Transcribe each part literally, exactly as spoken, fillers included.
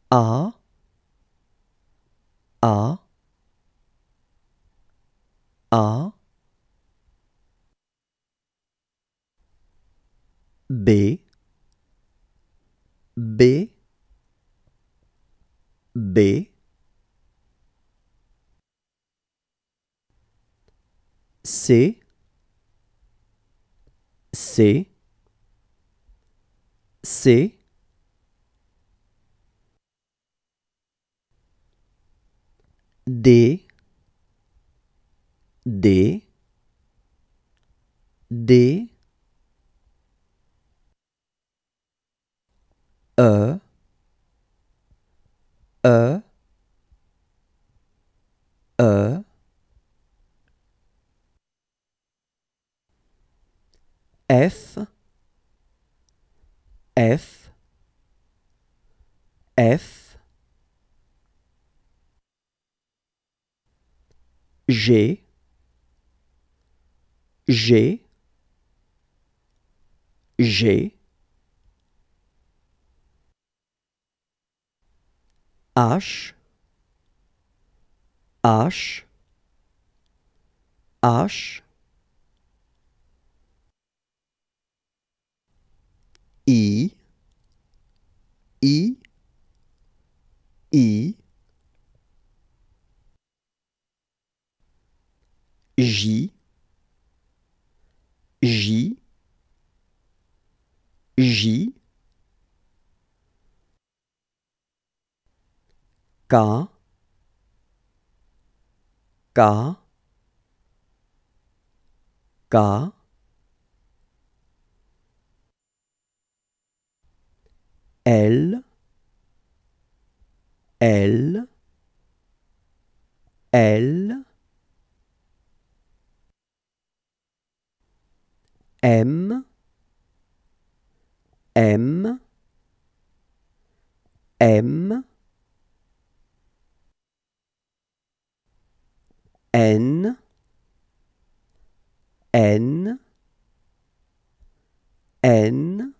A, A, A, B, B, B, C, C, C, D, D, D, E, E, E, F, F, F, G, G, G, H, H, H, I, I, I, J, J, J, K, K, K, L, L, L, M, M, M, N, N, N,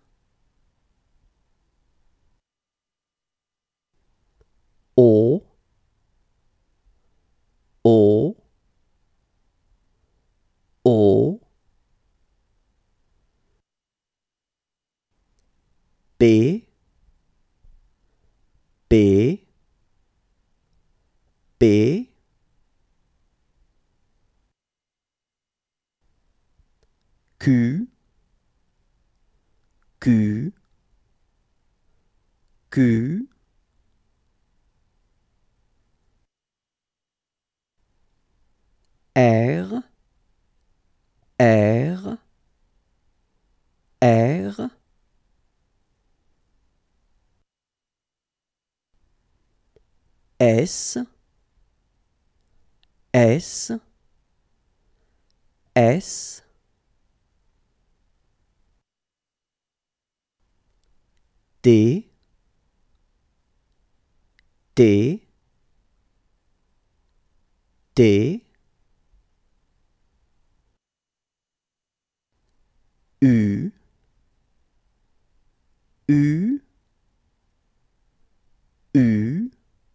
O, O, O, P, P, P, Q, Q, Q, R, R, R, S, S, S, T, T, T, U, U, U,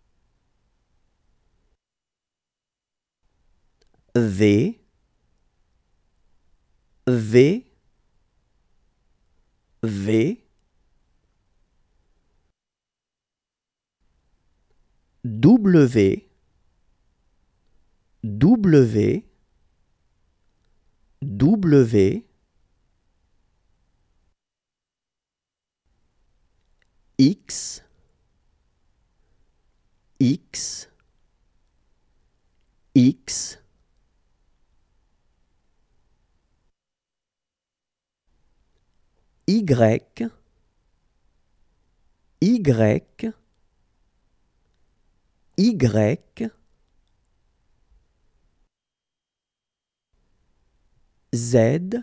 V, V, V, W, W, W, X, X, X, Y, Y, Y, Z,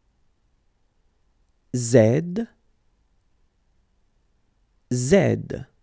Z, Z.